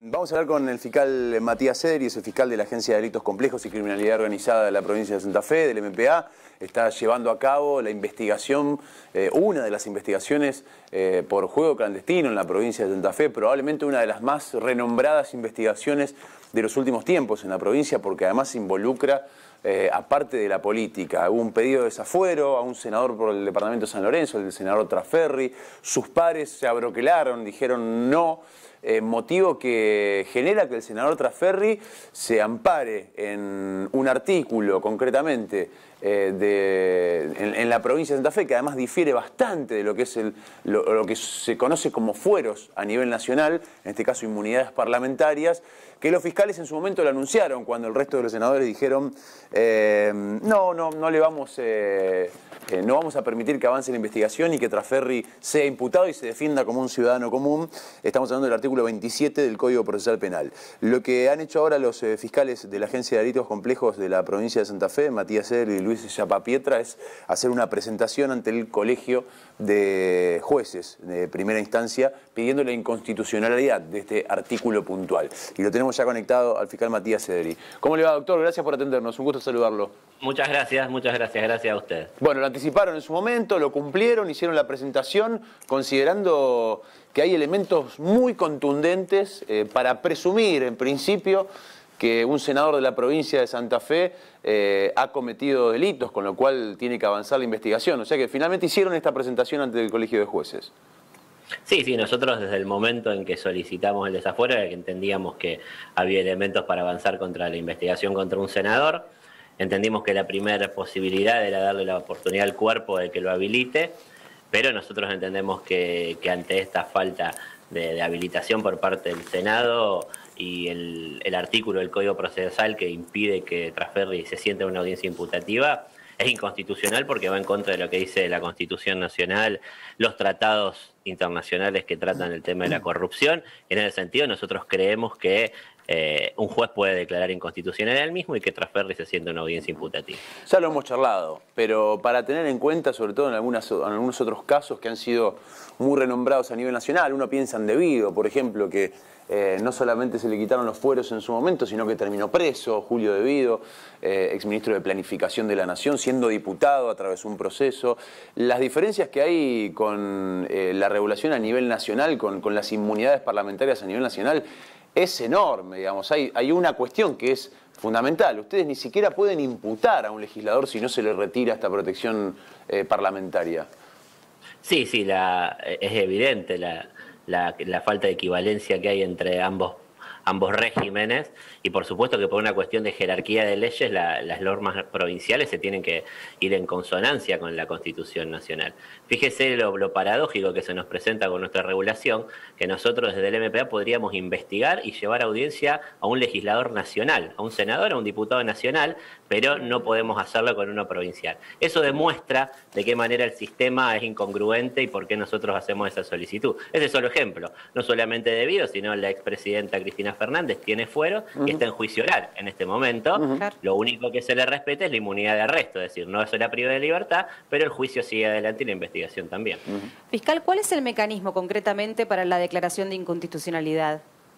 Vamos a hablar con el fiscal Matías Cederi, es el fiscal de la Agencia de Delitos Complejos y Criminalidad Organizada de la provincia de Santa Fe, del MPA. Está llevando a cabo la investigación, una de las investigaciones por juego clandestino en la provincia de Santa Fe, probablemente una de las más renombradas investigaciones de los últimos tiempos en la provincia, porque además involucra, aparte de la política, hubo un pedido de desafuero a un senador por el departamento de San Lorenzo, el senador Trasferri. Sus pares se abroquelaron, dijeron no. Motivo que genera que el senador Trasferri se ampare en un artículo concretamente en la provincia de Santa Fe, que además difiere bastante de lo que es lo que se conoce como fueros a nivel nacional, en este caso inmunidades parlamentarias, que los fiscales en su momento lo anunciaron cuando el resto de los senadores dijeron no le vamos... no vamos a permitir que avance la investigación y que Trasferri sea imputado y se defienda como un ciudadano común. Estamos hablando del artículo 27 del Código Procesal Penal. Lo que han hecho ahora los fiscales de la Agencia de Delitos Complejos de la provincia de Santa Fe, Matías Cederi y Luis Yapapietra, es hacer una presentación ante el Colegio de Jueces de primera instancia pidiendo la inconstitucionalidad de este artículo puntual. Y lo tenemos ya conectado al fiscal Matías Cederi. ¿Cómo le va, doctor? Gracias por atendernos. Un gusto saludarlo. Muchas gracias a usted. Bueno, lo anticiparon en su momento, lo cumplieron, hicieron la presentación, considerando que hay elementos muy contundentes para presumir, en principio, que un senador de la provincia de Santa Fe ha cometido delitos, con lo cual tiene que avanzar la investigación. O sea que finalmente hicieron esta presentación ante el Colegio de Jueces. Sí, nosotros desde el momento en que solicitamos el desafuero era que entendíamos que había elementos para avanzar contra la investigación contra un senador. Entendimos que la primera posibilidad era darle la oportunidad al cuerpo de que lo habilite, pero nosotros entendemos que ante esta falta de habilitación por parte del Senado y el artículo del Código Procesal que impide que Trasferri se siente en una audiencia imputativa, es inconstitucional porque va en contra de lo que dice la Constitución Nacional, los tratados internacionales que tratan el tema de la corrupción. En ese sentido, nosotros creemos que un juez puede declarar inconstitucional él mismo y que Trasferri se sienta en una audiencia imputativa. Ya lo hemos charlado, pero para tener en cuenta, sobre todo en algunos otros casos que han sido muy renombrados a nivel nacional, uno piensa en Devido, por ejemplo, que no solamente se le quitaron los fueros en su momento, sino que terminó preso, Julio Devido, exministro de Planificación de la Nación, siendo diputado a través de un proceso. Las diferencias que hay con la regulación a nivel nacional, con las inmunidades parlamentarias a nivel nacional, es enorme, digamos. Hay una cuestión que es fundamental. Ustedes ni siquiera pueden imputar a un legislador si no se le retira esta protección parlamentaria. Sí, es evidente la falta de equivalencia que hay entre ambos regímenes, y por supuesto que por una cuestión de jerarquía de leyes las normas provinciales se tienen que ir en consonancia con la Constitución Nacional. Fíjese lo paradójico que se nos presenta con nuestra regulación, que nosotros desde el MPA podríamos investigar y llevar a audiencia a un legislador nacional, a un senador, a un diputado nacional, pero no podemos hacerlo con uno provincial. Eso demuestra de qué manera el sistema es incongruente y por qué nosotros hacemos esa solicitud. Ese es solo ejemplo, no solamente Devido, sino la expresidenta Cristina Fernández tiene fuero y está en juicio oral en este momento. Lo único que se le respeta es la inmunidad de arresto, es decir, no se la priva de libertad, pero el juicio sigue adelante y la investigación también. Fiscal, ¿cuál es el mecanismo concretamente para la declaración de inconstitucionalidad?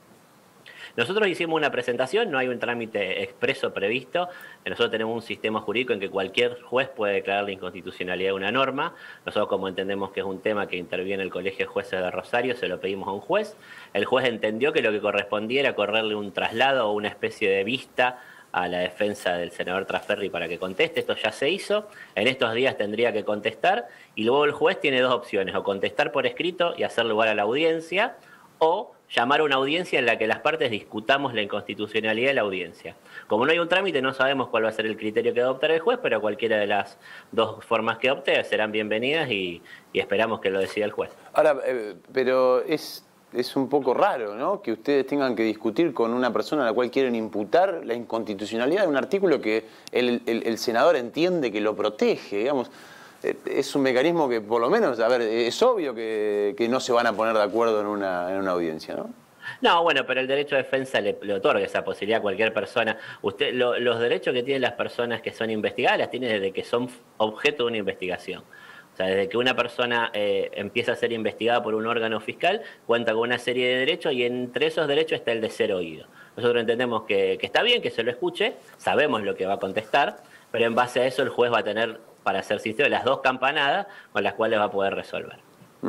Nosotros hicimos una presentación, no hay un trámite expreso previsto. Nosotros tenemos un sistema jurídico en que cualquier juez puede declarar la inconstitucionalidad de una norma. Nosotros, como entendemos que es un tema que interviene el Colegio de Jueces de Rosario, se lo pedimos a un juez. El juez entendió que lo que correspondía era correrle un traslado o una especie de vista a la defensa del senador Trasferri para que conteste. Esto ya se hizo, en estos días tendría que contestar, y luego el juez tiene dos opciones: o contestar por escrito y hacer lugar a la audiencia, o llamar a una audiencia en la que las partes discutamos la inconstitucionalidad de la audiencia. Como no hay un trámite, no sabemos cuál va a ser el criterio que adoptará el juez, pero cualquiera de las dos formas que opte serán bienvenidas y esperamos que lo decida el juez. Ahora, pero es un poco raro, ¿no?, que ustedes tengan que discutir con una persona a la cual quieren imputar la inconstitucionalidad de un artículo que el senador entiende que lo protege, digamos. Es un mecanismo que, por lo menos, a ver, es obvio que no se van a poner de acuerdo en una audiencia, ¿no? No, bueno, pero el derecho de defensa le otorga esa posibilidad a cualquier persona. Los derechos que tienen las personas que son investigadas las tienen desde que son objeto de una investigación. O sea, desde que una persona empieza a ser investigada por un órgano fiscal, cuenta con una serie de derechos y entre esos derechos está el de ser oído. Nosotros entendemos que está bien que se lo escuche, sabemos lo que va a contestar, pero en base a eso el juez va a tener, para ser sincero, las 2 campanadas con las cuales va a poder resolver.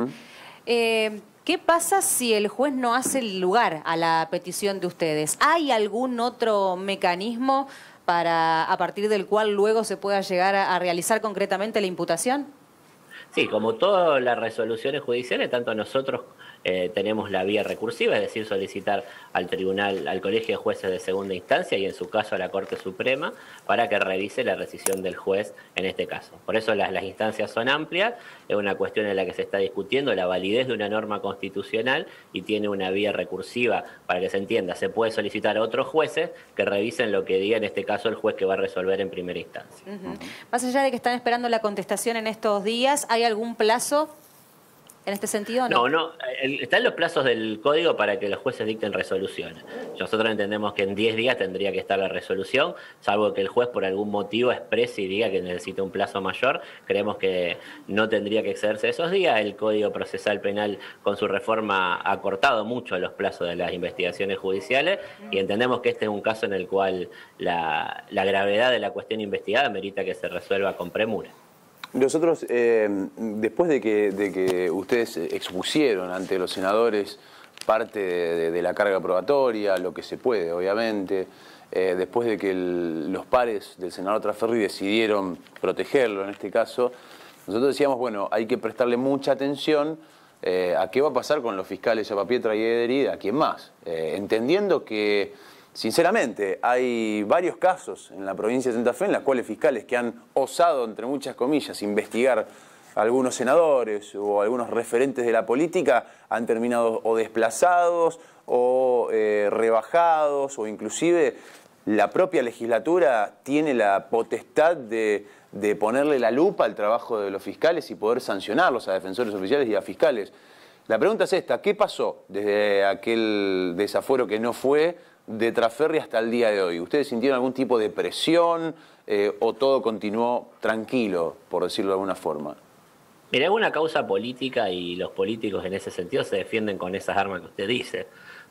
¿Qué pasa si el juez no hace lugar a la petición de ustedes? ¿Hay algún otro mecanismo a partir del cual luego se pueda llegar a realizar concretamente la imputación? Sí, como todas las resoluciones judiciales, tanto nosotros tenemos la vía recursiva, es decir, solicitar al tribunal, al colegio de jueces de segunda instancia y en su caso a la Corte Suprema para que revise la rescisión del juez en este caso. Por eso las instancias son amplias, es una cuestión en la que se está discutiendo la validez de una norma constitucional y tiene una vía recursiva para que se entienda. Se puede solicitar a otros jueces que revisen lo que diga en este caso el juez que va a resolver en primera instancia. Más allá de que están esperando la contestación en estos días, ¿hay algún plazo en este sentido? No, están los plazos del código para que los jueces dicten resoluciones. Nosotros entendemos que en 10 días tendría que estar la resolución, salvo que el juez por algún motivo exprese y diga que necesita un plazo mayor. Creemos que no tendría que excederse esos días. El Código Procesal Penal con su reforma ha acortado mucho los plazos de las investigaciones judiciales y entendemos que este es un caso en el cual la gravedad de la cuestión investigada merita que se resuelva con premura. Nosotros, después de que ustedes expusieron ante los senadores parte de la carga probatoria, lo que se puede, obviamente, después de que los pares del senador Trasferri decidieron protegerlo en este caso, nosotros decíamos, bueno, hay que prestarle mucha atención a qué va a pasar con los fiscales Yapapietra y Ederi, a quién más, entendiendo que sinceramente, hay varios casos en la provincia de Santa Fe en las cuales fiscales que han osado, entre muchas comillas, investigar a algunos senadores o algunos referentes de la política han terminado o desplazados o rebajados o inclusive la propia legislatura tiene la potestad de ponerle la lupa al trabajo de los fiscales y poder sancionarlos a defensores oficiales y a fiscales. La pregunta es esta, ¿qué pasó desde aquel desafuero que no fue de Trasferri hasta el día de hoy? ¿Ustedes sintieron algún tipo de presión o todo continuó tranquilo, por decirlo de alguna forma? Mira, es una causa política y los políticos en ese sentido se defienden con esas armas que usted dice.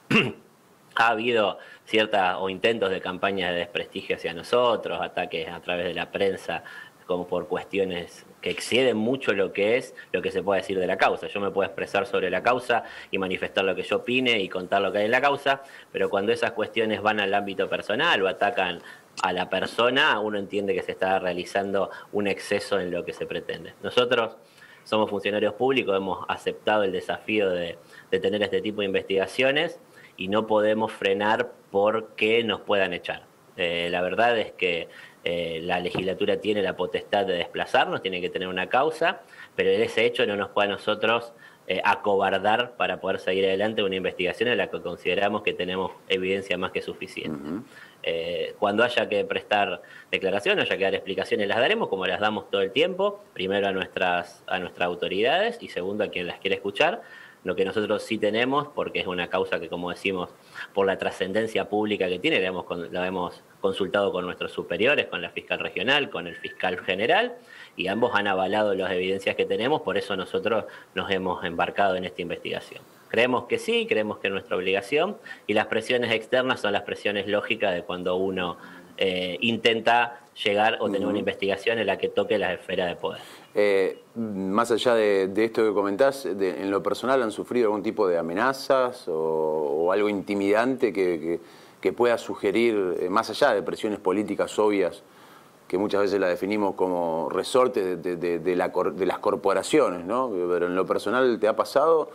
Ha habido intentos de campaña de desprestigio hacia nosotros, ataques a través de la prensa, como por cuestiones que exceden mucho lo que se puede decir de la causa. Yo me puedo expresar sobre la causa y manifestar lo que yo opine y contar lo que hay en la causa, pero cuando esas cuestiones van al ámbito personal o atacan a la persona, uno entiende que se está realizando un exceso en lo que se pretende. Nosotros somos funcionarios públicos, hemos aceptado el desafío de tener este tipo de investigaciones y no podemos frenar porque nos puedan echar. La verdad es que la legislatura tiene la potestad de desplazarnos, tiene que tener una causa, pero ese hecho no nos puede a nosotros acobardar para poder seguir adelante una investigación en la que consideramos que tenemos evidencia más que suficiente. Cuando haya que prestar declaraciones, haya que dar explicaciones, las daremos como las damos todo el tiempo, primero a nuestras autoridades y segundo a quien las quiere escuchar. Lo que nosotros sí tenemos, porque es una causa que, como decimos, por la trascendencia pública que tiene, la hemos consultado con nuestros superiores, con la fiscal regional, con el fiscal general, y ambos han avalado las evidencias que tenemos, por eso nosotros nos hemos embarcado en esta investigación. Creemos que sí, creemos que es nuestra obligación, y las presiones externas son las presiones lógicas de cuando uno intenta llegar o tener una investigación en la que toque las esferas de poder. Más allá de esto que comentás, ¿en lo personal han sufrido algún tipo de amenazas o algo intimidante que pueda sugerir, más allá de presiones políticas obvias, que muchas veces la definimos como resortes de las corporaciones, ¿no? Pero en lo personal, ¿te ha pasado?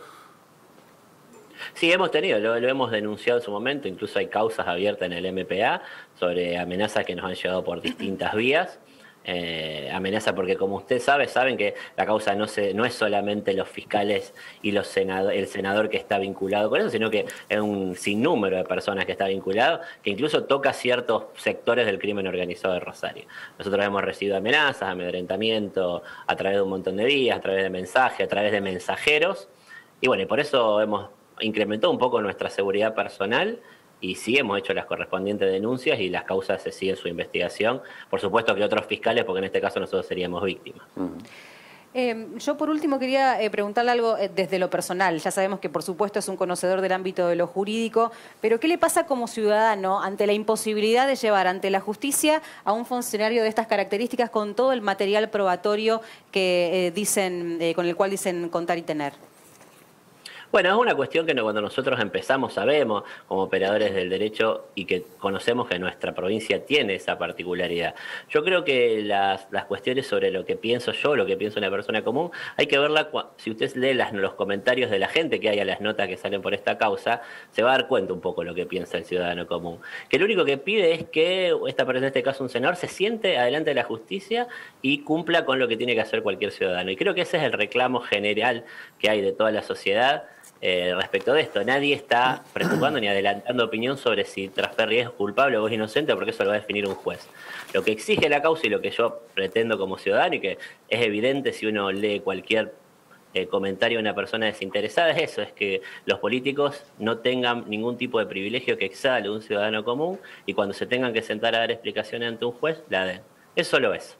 Sí, hemos tenido, lo hemos denunciado en su momento, incluso hay causas abiertas en el MPA sobre amenazas que nos han llegado por distintas vías. Amenaza porque, como usted saben que la causa no es solamente los fiscales y el senador que está vinculado con eso, sino que es un sinnúmero de personas que está vinculado, que incluso toca ciertos sectores del crimen organizado de Rosario. Nosotros hemos recibido amenazas, amedrentamiento a través de un montón de vías, a través de mensajes, a través de mensajeros, y bueno, y por eso hemos incrementado un poco nuestra seguridad personal. Y sí, hemos hecho las correspondientes denuncias y las causas se siguen su investigación. Por supuesto que otros fiscales, porque en este caso nosotros seríamos víctimas. Yo por último quería preguntarle algo desde lo personal. Ya sabemos que por supuesto es un conocedor del ámbito de lo jurídico, pero ¿qué le pasa como ciudadano ante la imposibilidad de llevar ante la justicia a un funcionario de estas características con todo el material probatorio que con el cual dicen contar y tener? Bueno, es una cuestión que cuando nosotros empezamos sabemos, como operadores del derecho, y que conocemos que nuestra provincia tiene esa particularidad. Yo creo que las cuestiones sobre lo que pienso yo, lo que piensa una persona común, hay que verla, si usted lee los comentarios de la gente que hay a las notas que salen por esta causa, se va a dar cuenta un poco lo que piensa el ciudadano común. Que lo único que pide es que en este caso un senador, se siente adelante de la justicia y cumpla con lo que tiene que hacer cualquier ciudadano. Y creo que ese es el reclamo general que hay de toda la sociedad. Respecto de esto, nadie está preocupando ni adelantando opinión sobre si Trasferri es culpable o es inocente, porque eso lo va a definir un juez. Lo que exige la causa y lo que yo pretendo como ciudadano, y que es evidente si uno lee cualquier comentario de una persona desinteresada, es eso, es que los políticos no tengan ningún tipo de privilegio que exceda lo de un ciudadano común, y cuando se tengan que sentar a dar explicaciones ante un juez, la den. Eso lo es.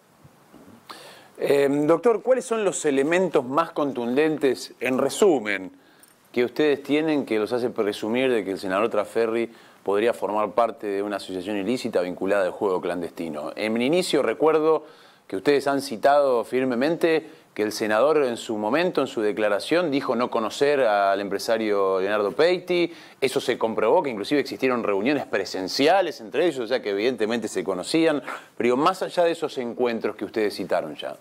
Doctor, ¿cuáles son los elementos más contundentes, en resumen, que ustedes tienen que los hace presumir de que el senador Trasferri podría formar parte de una asociación ilícita vinculada al juego clandestino? En mi inicio recuerdo que ustedes han citado firmemente que el senador en su momento, en su declaración, dijo no conocer al empresario Leonardo Peiti. Eso se comprobó, que inclusive existieron reuniones presenciales entre ellos, o sea que evidentemente se conocían. Pero más allá de esos encuentros que ustedes citaron ya.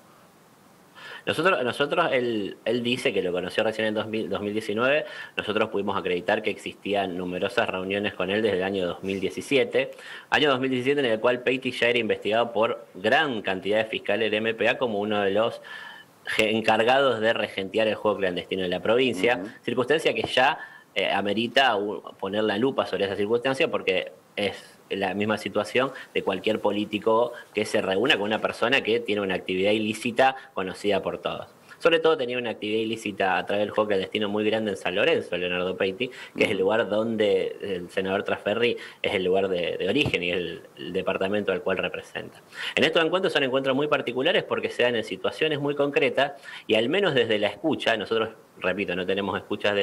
Nosotros él dice que lo conoció recién en 2019, nosotros pudimos acreditar que existían numerosas reuniones con él desde el año 2017, año 2017 en el cual Peiti ya era investigado por gran cantidad de fiscales del MPA como uno de los encargados de regentear el juego clandestino en la provincia, circunstancia que ya amerita poner la lupa sobre esa circunstancia, porque es la misma situación de cualquier político que se reúna con una persona que tiene una actividad ilícita conocida por todos. Sobre todo tenía una actividad ilícita a través del juego clandestino muy grande en San Lorenzo, Leonardo Peiti, que es el lugar donde el senador Trasferri es el lugar de origen y el departamento al cual representa. En estos encuentros son encuentros muy particulares porque se dan en situaciones muy concretas y al menos desde la escucha, nosotros, repito, no tenemos escuchas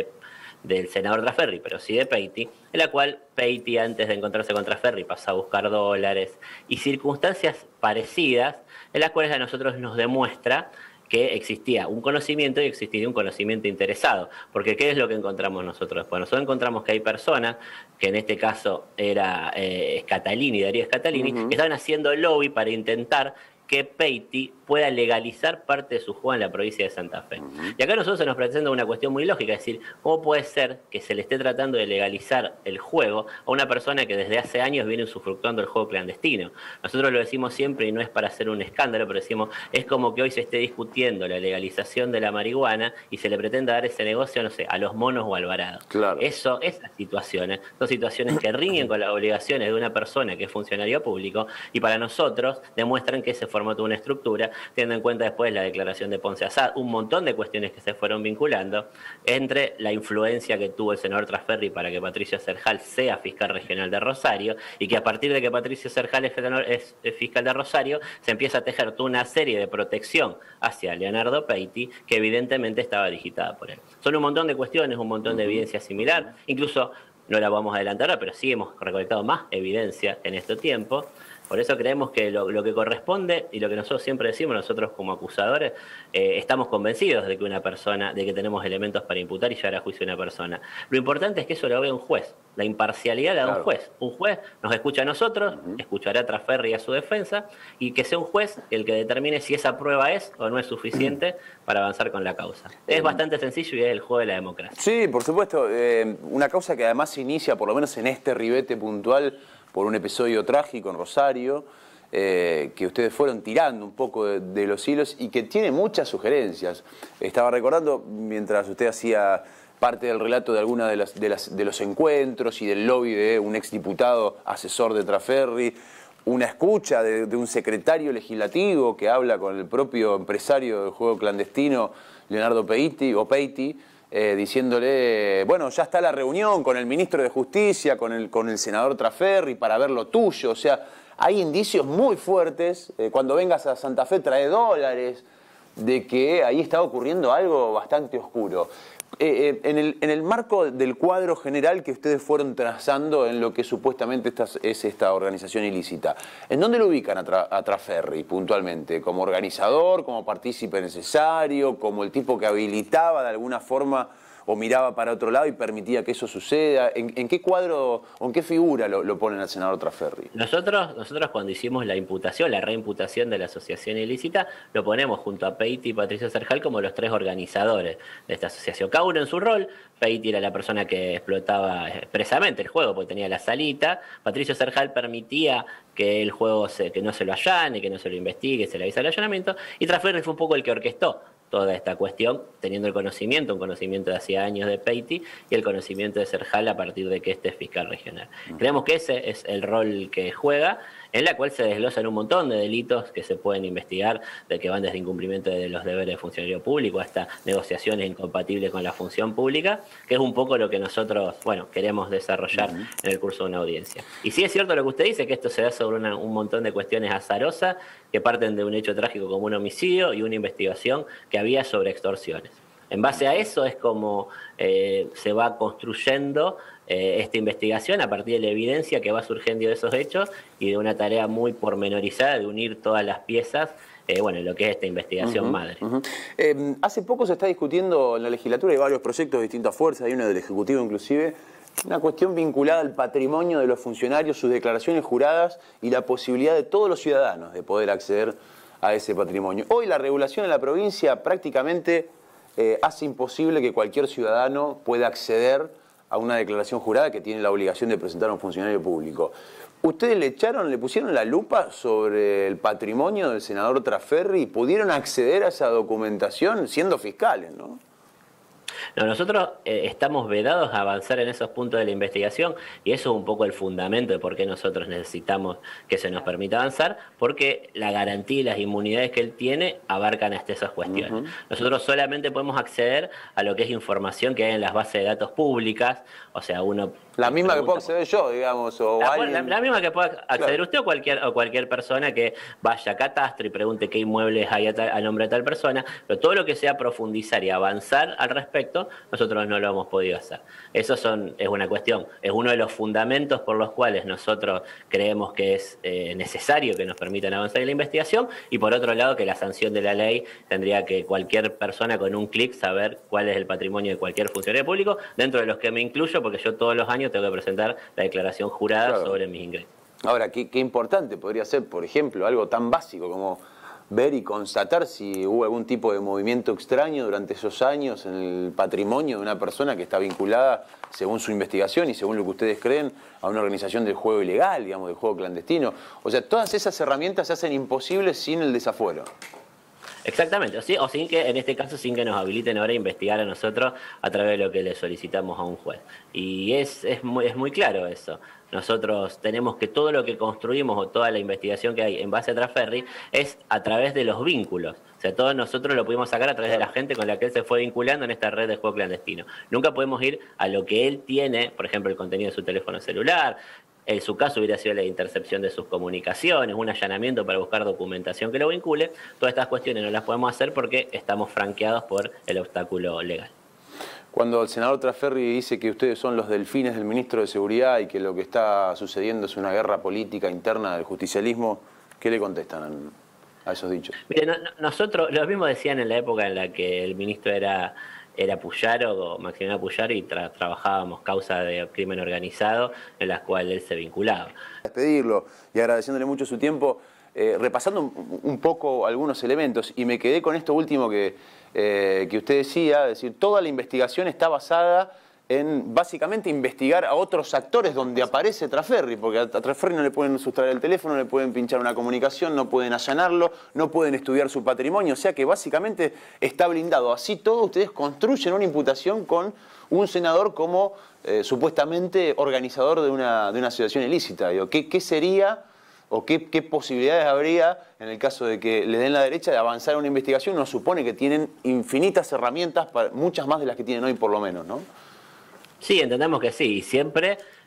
del senador Trasferri, pero sí de Peiti, en la cual Peiti, antes de encontrarse con Trasferri, pasa a buscar dólares y circunstancias parecidas, en las cuales a nosotros nos demuestra que existía un conocimiento y existía un conocimiento interesado. Porque ¿qué es lo que encontramos nosotros? Pues nosotros encontramos que hay personas, que en este caso era Darío Scatalini, que estaban haciendo lobby para intentar que Peiti pueda legalizar parte de su juego en la provincia de Santa Fe. Y acá a nosotros se nos presenta una cuestión muy lógica, es decir, ¿cómo puede ser que se le esté tratando de legalizar el juego a una persona que desde hace años viene usufructuando el juego clandestino? Nosotros lo decimos siempre y no es para hacer un escándalo, pero decimos, es como que hoy se esté discutiendo la legalización de la marihuana y se le pretenda dar ese negocio, no sé, a los monos o al varado. Claro. Esas situaciones son situaciones que riñen con las obligaciones de una persona que es funcionario público y para nosotros demuestran que ese formato de una estructura, teniendo en cuenta después la declaración de Ponce Asad, un montón de cuestiones que se fueron vinculando entre la influencia que tuvo el senador Trasferri para que Patricio Cerjal sea fiscal regional de Rosario y que a partir de que Patricio Cerjal es fiscal de Rosario se empieza a tejer toda una serie de protección hacia Leonardo Peiti que evidentemente estaba digitada por él. Son un montón de cuestiones, un montón de evidencia similar, incluso no la vamos a adelantar, pero sí hemos recolectado más evidencia en este tiempo. Por eso creemos que lo que corresponde y lo que nosotros siempre decimos, nosotros como acusadores, estamos convencidos de que tenemos elementos para imputar y llevar a juicio a una persona. Lo importante es que eso lo vea un juez, la imparcialidad la da un juez. Un juez nos escucha a nosotros, escuchará a Trasferri y a su defensa, y que sea un juez el que determine si esa prueba es o no es suficiente para avanzar con la causa. Es bastante sencillo y es el juego de la democracia. Sí, por supuesto. Una causa que además se inicia, por lo menos en este ribete puntual, por un episodio trágico en Rosario, que ustedes fueron tirando un poco de los hilos y que tiene muchas sugerencias. Estaba recordando, mientras usted hacía parte del relato de alguna de los encuentros y del lobby de un exdiputado asesor de Trasferri, una escucha de un secretario legislativo que habla con el propio empresario del juego clandestino, Leonardo Peiti, diciéndole, bueno, ya está la reunión con el ministro de Justicia, con el senador Trasferri para ver lo tuyo. O sea, hay indicios muy fuertes. Cuando vengas a Santa Fe trae dólares. de que ahí está ocurriendo algo bastante oscuro. En el marco del cuadro general que ustedes fueron trazando en lo que supuestamente es esta organización ilícita, ¿en dónde lo ubican a Trasferri puntualmente? ¿Como organizador, como partícipe necesario, como el tipo que habilitaba de alguna forma o miraba para otro lado y permitía que eso suceda? ¿En qué cuadro o en qué figura lo ponen al senador Trasferri? Nosotros cuando hicimos la imputación, la reimputación de la asociación ilícita, lo ponemos junto a Peiti y Patricio Serjal como los tres organizadores de esta asociación. Cada uno en su rol. Peiti era la persona que explotaba expresamente el juego porque tenía la salita. Patricio Serjal permitía que el juego que no se lo allane, que no se lo investigue, se le avisa el allanamiento. Y Trasferri fue un poco el que orquestó toda esta cuestión, teniendo el conocimiento, un conocimiento de hacía años de Peiti y el conocimiento de Serjal a partir de que este es fiscal regional. Creemos que ese es el rol que juega, en la cual se desglosan un montón de delitos que se pueden investigar, de que van desde incumplimiento de los deberes de funcionario público hasta negociaciones incompatibles con la función pública, que es un poco lo que nosotros, bueno, queremos desarrollar en el curso de una audiencia. Y sí es cierto lo que usted dice, que esto se da sobre un montón de cuestiones azarosas que parten de un hecho trágico como un homicidio y una investigación que había sobre extorsiones. En base a eso es como se va construyendo esta investigación a partir de la evidencia que va surgiendo de esos hechos y de una tarea muy pormenorizada de unir todas las piezas, bueno, lo que es esta investigación madre. Hace poco se está discutiendo en la legislatura, hay varios proyectos de distintas fuerzas, hay uno del Ejecutivo inclusive, una cuestión vinculada al patrimonio de los funcionarios, sus declaraciones juradas y la posibilidad de todos los ciudadanos de poder acceder a ese patrimonio. Hoy la regulación en la provincia prácticamente hace imposible que cualquier ciudadano pueda acceder a una declaración jurada que tiene la obligación de presentar a un funcionario público. ¿Ustedes le pusieron la lupa sobre el patrimonio del senador Trasferri y pudieron acceder a esa documentación siendo fiscales, no? No, nosotros estamos vedados a avanzar en esos puntos de la investigación y eso es un poco el fundamento de por qué nosotros necesitamos que se nos permita avanzar, porque la garantía y las inmunidades que él tiene abarcan hasta esas cuestiones. Nosotros solamente podemos acceder a lo que es información que hay en las bases de datos públicas, o sea, uno... La misma que puedo acceder yo, digamos, o la misma que pueda acceder usted o cualquier persona que vaya a catastro y pregunte qué inmuebles hay a nombre de tal persona, pero todo lo que sea profundizar y avanzar al respecto, nosotros no lo hemos podido hacer. Eso es una cuestión, es uno de los fundamentos por los cuales nosotros creemos que es necesario que nos permitan avanzar en la investigación y por otro lado que la sanción de la ley tendría que cualquier persona con un clic saber cuál es el patrimonio de cualquier funcionario público, dentro de los que me incluyo, porque yo todos los años tengo que presentar la declaración jurada sobre mis ingresos. Ahora, qué importante podría ser, por ejemplo, algo tan básico como ver y constatar si hubo algún tipo de movimiento extraño durante esos años en el patrimonio de una persona que está vinculada, según su investigación y según lo que ustedes creen, a una organización del juego ilegal, digamos, del juego clandestino. O sea, todas esas herramientas se hacen imposibles sin el desafuero. Exactamente, o sin que, en este caso, sin que nos habiliten ahora a investigar a nosotros a través de lo que le solicitamos a un juez. Y es muy claro eso. Nosotros tenemos que todo lo que construimos o toda la investigación que hay en base a Trasferri es a través de los vínculos. O sea, todos nosotros lo pudimos sacar a través de la gente con la que él se fue vinculando en esta red de juego clandestino. Nunca podemos ir a lo que él tiene, por ejemplo, el contenido de su teléfono celular. En su caso hubiera sido la intercepción de sus comunicaciones, un allanamiento para buscar documentación que lo vincule. Todas estas cuestiones no las podemos hacer porque estamos franqueados por el obstáculo legal. Cuando el senador Trasferri dice que ustedes son los delfines del ministro de Seguridad y que lo que está sucediendo es una guerra política interna del justicialismo, ¿qué le contestan a esos dichos? Mire, nosotros, lo mismo decían en la época en la que el ministro era Puyaro, o Maximiliano Puyaro, y trabajábamos causas de crimen organizado en las cuales él se vinculaba. Despedirlo y agradeciéndole mucho su tiempo, repasando un poco algunos elementos, y me quedé con esto último que usted decía, es decir, toda la investigación está basada en básicamente investigar a otros actores donde aparece Trasferri, porque a Trasferri no le pueden sustraer el teléfono, no le pueden pinchar una comunicación, no pueden allanarlo, no pueden estudiar su patrimonio, o sea que básicamente está blindado. Así todo, ustedes construyen una imputación con un senador como supuestamente organizador de una asociación ilícita. Digo, ¿qué sería o qué posibilidades habría en el caso de que le den la derecha de avanzar a una investigación? Nos supone que tienen infinitas herramientas, muchas más de las que tienen hoy por lo menos, ¿no? Sí, entendemos que sí, y siempre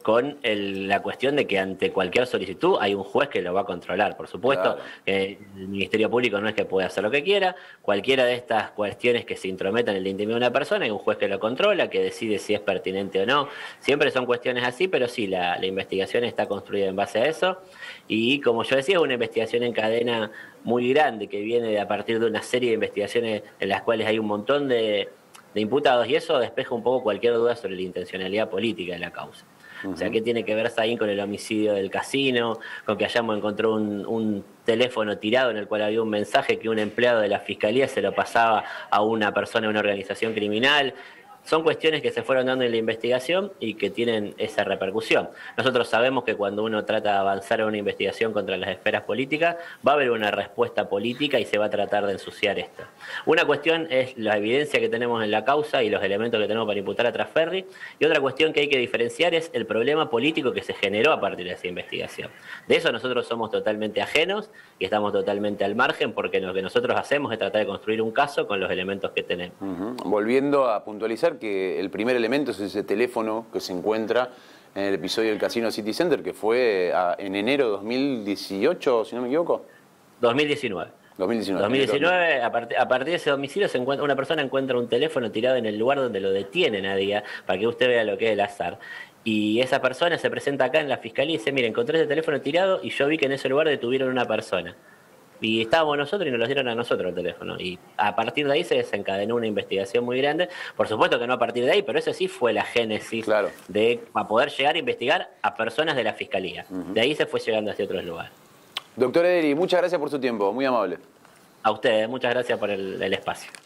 con la cuestión de que ante cualquier solicitud hay un juez que lo va a controlar. Por supuesto, Claro. el Ministerio Público no es que pueda hacer lo que quiera. Cualquiera de estas cuestiones que se intrometan en la intimidad de una persona, hay un juez que lo controla, que decide si es pertinente o no. Siempre son cuestiones así, pero sí, la investigación está construida en base a eso. Y como yo decía, es una investigación en cadena muy grande que viene a partir de una serie de investigaciones en las cuales hay un montón de imputados, y eso despeja un poco cualquier duda sobre la intencionalidad política de la causa. O sea, ¿qué tiene que ver Saín con el homicidio del casino? Con que hayamos encontrado un teléfono tirado en el cual había un mensaje que un empleado de la Fiscalía se lo pasaba a una persona de una organización criminal. Son cuestiones que se fueron dando en la investigación y que tienen esa repercusión. Nosotros sabemos que cuando uno trata de avanzar en una investigación contra las esferas políticas, va a haber una respuesta política y se va a tratar de ensuciar esto. Una cuestión es la evidencia que tenemos en la causa y los elementos que tenemos para imputar a Trasferri, y otra cuestión que hay que diferenciar es el problema político que se generó a partir de esa investigación. De eso nosotros somos totalmente ajenos y estamos totalmente al margen, porque lo que nosotros hacemos es tratar de construir un caso con los elementos que tenemos. Volviendo a puntualizar que el primer elemento es ese teléfono que se encuentra en el episodio del Casino City Center, que fue en enero de 2018, si no me equivoco. 2019. 2019, a partir de ese domicilio una persona encuentra un teléfono tirado en el lugar donde lo detiene Nadia, para que usted vea lo que es el azar. Y esa persona se presenta acá en la fiscalía y dice, mire, encontré ese teléfono tirado y yo vi que en ese lugar detuvieron a una persona. Y estábamos nosotros y nos lo dieron a nosotros el teléfono. Y a partir de ahí se desencadenó una investigación muy grande. Por supuesto que no a partir de ahí, pero eso sí fue la génesis para poder llegar a investigar a personas de la Fiscalía. De ahí se fue llegando hacia otros lugares. Doctor Ederi, muchas gracias por su tiempo, muy amable. A ustedes, muchas gracias por el espacio.